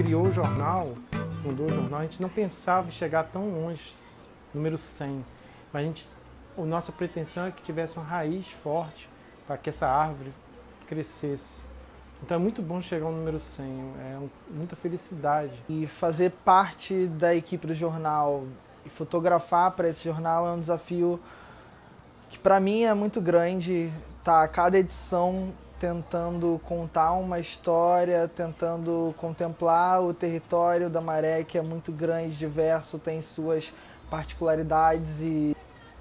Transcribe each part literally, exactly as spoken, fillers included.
criou o jornal, fundou o jornal, a gente não pensava em chegar tão longe, número cem. Mas a gente, a nossa pretensão é que tivesse uma raiz forte para que essa árvore crescesse. Então é muito bom chegar ao número cem, é um, muita felicidade. E fazer parte da equipe do jornal e fotografar para esse jornal é um desafio que para mim é muito grande. Tá, cada edição tentando contar uma história, tentando contemplar o território da Maré, que é muito grande, diverso, tem suas particularidades e,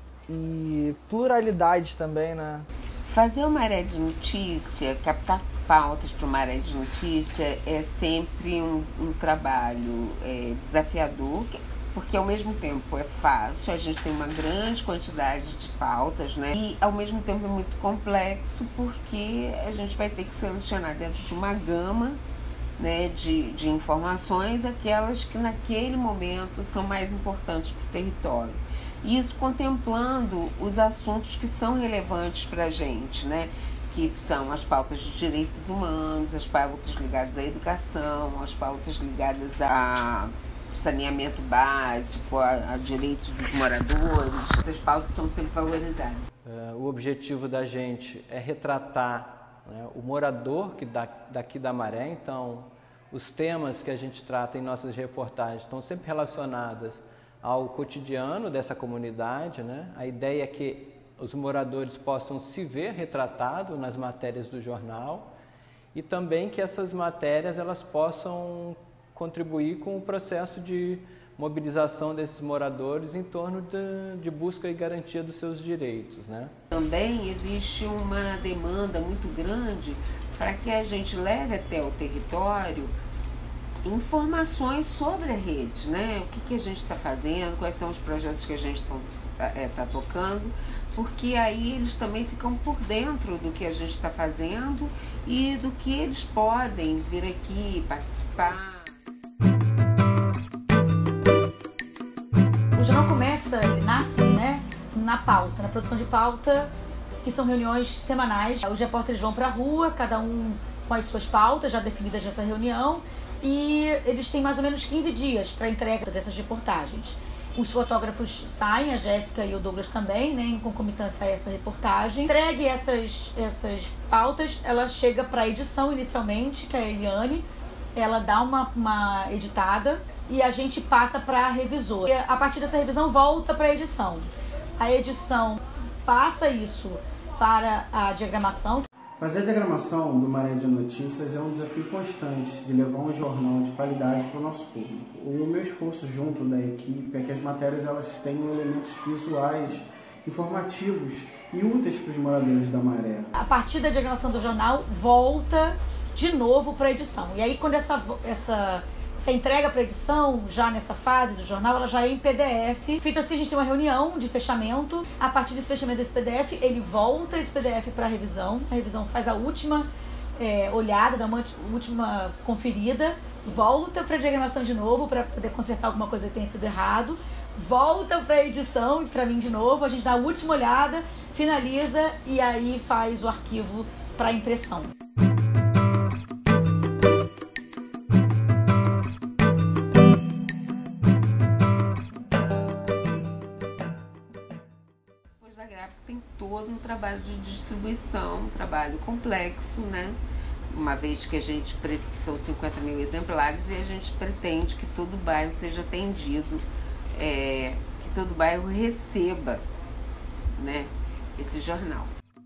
e pluralidades também, né? Fazer o Maré de Notícia, captar pautas para o Maré de Notícia é sempre um, um trabalho é, desafiador, porque ao mesmo tempo é fácil, a gente tem uma grande quantidade de pautas, né? E ao mesmo tempo é muito complexo, porque a gente vai ter que selecionar dentro de uma gama, né, de, de informações aquelas que naquele momento são mais importantes para o território. Isso contemplando os assuntos que são relevantes para a gente, né? Que são as pautas de direitos humanos, as pautas ligadas à educação, as pautas ligadas a saneamento básico, a, a direitos dos moradores. Essas pautas são sempre valorizadas. Uh, o objetivo da gente é retratar, né, o morador que da, daqui da Maré. Então, os temas que a gente trata em nossas reportagens estão sempre relacionados ao cotidiano dessa comunidade, né? A ideia é que os moradores possam se ver retratados nas matérias do jornal e também que essas matérias elas possam contribuir com o processo de mobilização desses moradores em torno de, de busca e garantia dos seus direitos, né? Também existe uma demanda muito grande para que a gente leve até o território informações sobre a rede, né? O que, que a gente está fazendo, quais são os projetos que a gente está é, tá tocando, porque aí eles também ficam por dentro do que a gente está fazendo e do que eles podem vir aqui participar. O jornal começa, ele nasce, né, na pauta, na produção de pauta, que são reuniões semanais. Os repórteres vão para a rua, cada um com as suas pautas já definidas nessa reunião, e eles têm mais ou menos quinze dias para entrega dessas reportagens. Os fotógrafos saem, a Jéssica e o Douglas também, né, em concomitância a essa reportagem. Entregue essas, essas pautas, ela chega para a edição inicialmente, que é a Eliane, ela dá uma, uma editada e a gente passa para a revisora. E a partir dessa revisão volta para a edição. A edição passa isso para a diagramação. Fazer a diagramação do Maré de Notícias é um desafio constante de levar um jornal de qualidade para o nosso público. O meu esforço junto da equipe é que as matérias elas tenham elementos visuais, informativos e úteis para os moradores da Maré. A partir da diagramação do jornal, volta de novo para a edição. E aí, quando essa, essa, essa entrega para a edição, já nessa fase do jornal, ela já é em P D F. Feito assim, a gente tem uma reunião de fechamento. A partir desse fechamento desse P D F, ele volta esse P D F para a revisão. A revisão faz a última é, olhada, dá uma última conferida, volta para a diagramação de novo, para poder consertar alguma coisa que tenha sido errado, volta para a edição, para mim de novo, a gente dá a última olhada, finaliza e aí faz o arquivo para impressão. Tem todo um trabalho de distribuição, um trabalho complexo, né? Uma vez que a gente, são cinquenta mil exemplares e a gente pretende que todo o bairro seja atendido, é, que todo o bairro receba, né, esse jornal.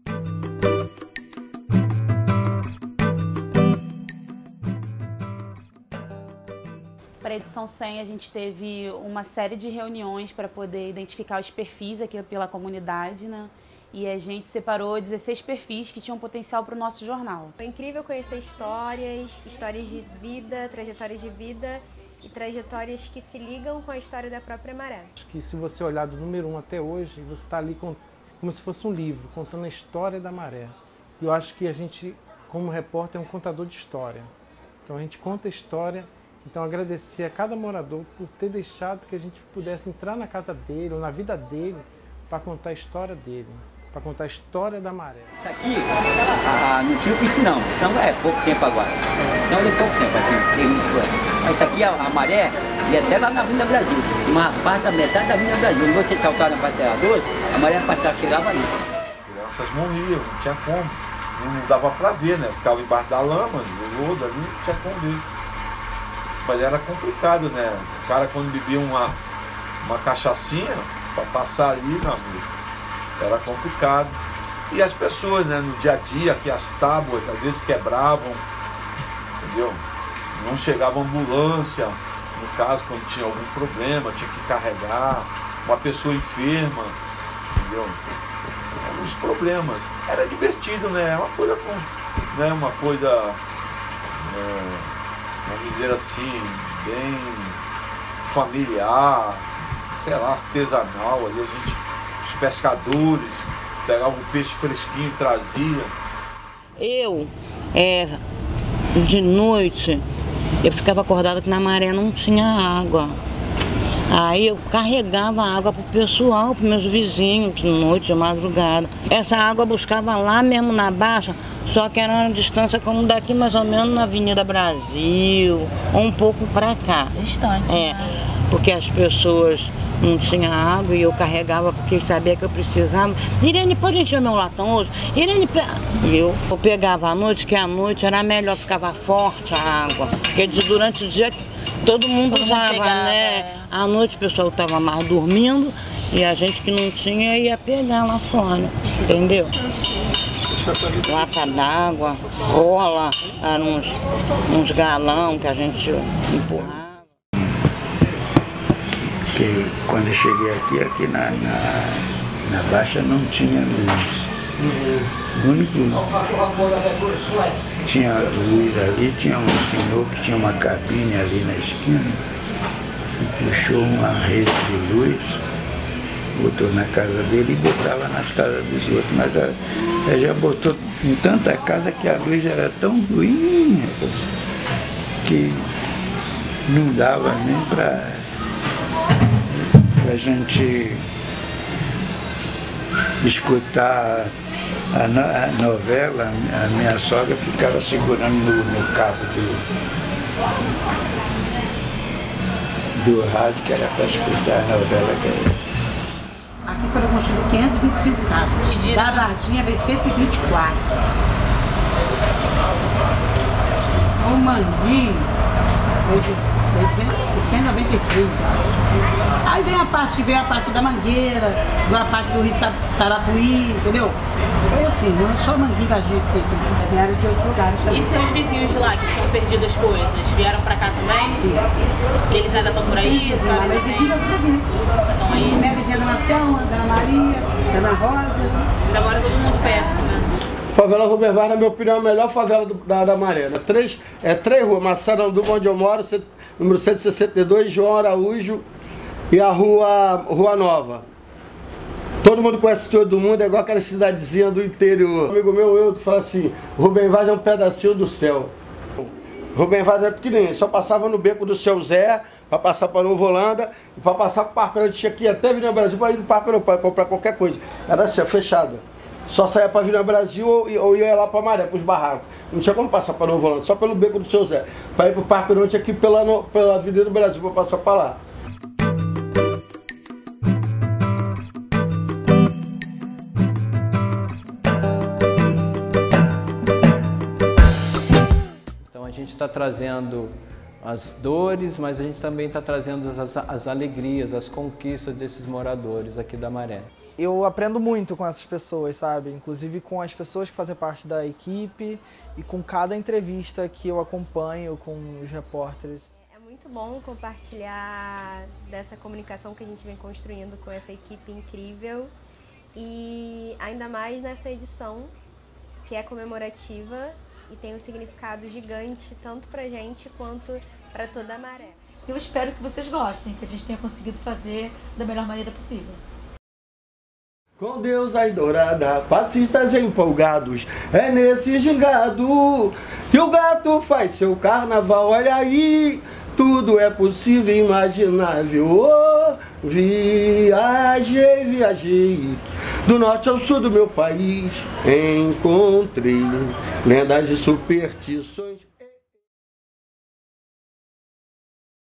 Para a edição cem, a gente teve uma série de reuniões para poder identificar os perfis aqui pela comunidade, né? E a gente separou dezesseis perfis que tinham potencial para o nosso jornal. É incrível conhecer histórias, histórias de vida, trajetórias de vida e trajetórias que se ligam com a história da própria Maré. Acho que se você olhar do número um até hoje, você está ali com, como se fosse um livro, contando a história da Maré. E eu acho que a gente, como repórter, é um contador de história. Então a gente conta a história. Então, agradecer a cada morador por ter deixado que a gente pudesse entrar na casa dele ou na vida dele para contar a história dele, para contar a história da Maré. Isso aqui, a não tinha piscinão. Piscinão é pouco tempo agora. Piscinão é pouco tempo, assim, tem muito coisa. Mas isso aqui, a, a maré, ia até lá na Avenida Brasil. Uma parte da metade da Avenida Brasil. Quando você saltar na Passeia doze, a maré passava, chegava ali. Crianças morriam, não tinha como. Não dava pra ver, né? Ficava embaixo da lama, do lodo ali, não tinha como ver. Mas era complicado, né? O cara quando bebia uma, uma cachaçinha, pra passar ali, meu amigo, era complicado. E as pessoas, né, no dia a dia, que as tábuas às vezes quebravam, entendeu? Não chegava ambulância, no caso, quando tinha algum problema, tinha que carregar, uma pessoa enferma, entendeu? Eram os problemas. Era divertido, né? É uma coisa com, né, uma coisa, é, vamos dizer assim, bem familiar, sei lá, artesanal. Ali a gente, os pescadores, pegavam o peixe fresquinho e trazia. Eu, é, de noite, eu ficava acordada que na maré não tinha água. Aí eu carregava água para o pessoal, para meus vizinhos, de noite, de madrugada. Essa água eu buscava lá mesmo na Baixa, só que era uma distância como daqui mais ou menos na Avenida Brasil, ou um pouco para cá. Distante. É, né? porque as pessoas não tinham água e eu carregava porque sabia que eu precisava. Irene, pode encher meu latão hoje? Irene, pe... eu, eu pegava à noite, que à noite era melhor, ficava forte a água. Porque durante o dia todo mundo todo usava, mundo pegava, né? É. À noite o pessoal estava mais dormindo e a gente que não tinha ia pegar lá fora, entendeu? Lata d'água, rola, eram uns, uns galão que a gente empurrava. Porque quando eu cheguei aqui, aqui na, na, na Baixa não tinha luz. O único tinha luz ali, tinha um senhor que tinha uma cabine ali na esquina e puxou uma rede de luz, botou na casa dele e botava nas casas dos outros, mas ela, ela já botou em tanta casa que a luz era tão ruim que não dava nem para a gente escutar a, no, a novela. A minha sogra ficava segurando no, no cabo do, do rádio, que era para escutar a novela. Que era. Aqui foram construídas quinhentas e vinte e cinco casas. Da Varginha veio cento e vinte e quatro. O Mangui veio de cento e noventa e três. Aí vem a parte, veio a parte da Mangueira, veio a parte do Rio Sarapuí, entendeu? Foi assim, não é só Mangui da gente que vieram de outros lugares também. E seus vizinhos de lá que tinham perdido as coisas, vieram pra cá também? Sim. Eles ainda estão por aí? Sim, sabe? meus vizinhos estão por aqui. Estão aí? Minha vizinha Dona Selma, Dona Maria, Dona Rosa. Ainda mora todo mundo perto, né? Favela Rubem Vaz, na minha opinião, é a melhor favela do, da, da Maré. É três, é três ruas, Massaranduba, onde eu moro, número cento e sessenta e dois, João Araújo e a rua, rua Nova. Todo mundo conhece todo mundo, é igual aquela cidadezinha do interior. Um amigo meu, eu, que fala assim, Rubem Vaz é um pedacinho do céu. Rubem Vaz é pequenininho, só passava no beco do Seu Zé, para passar para Nova Holanda, e para passar para o Parque, a gente tinha que ir até Avenida Brasil para ir no Parque para comprar qualquer coisa. Era assim, fechado. Só saía para Avenida Brasil ou, ou ia lá para Maré, para os barracos. Não tinha como passar para Nova Holanda, só pelo beco do Seu Zé. Para ir para o Parque não tinha que ir pela, no, pela Avenida Brasil para passar para lá. Então a gente está trazendo as dores, mas a gente também está trazendo as, as alegrias, as conquistas desses moradores aqui da Maré. Eu aprendo muito com essas pessoas, sabe? Inclusive com as pessoas que fazem parte da equipe e com cada entrevista que eu acompanho com os repórteres. É muito bom compartilhar dessa comunicação que a gente vem construindo com essa equipe incrível e ainda mais nessa edição que é comemorativa e tem um significado gigante tanto pra gente quanto para toda a Maré. Eu espero que vocês gostem, que a gente tenha conseguido fazer da melhor maneira possível. Com Deus ai dourada, passistas empolgados, é nesse gingado que o gato faz seu carnaval. Olha aí, tudo é possível, imaginável. Oh, viajei, viajei Do norte ao sul do meu país, encontrei lendas e superstições.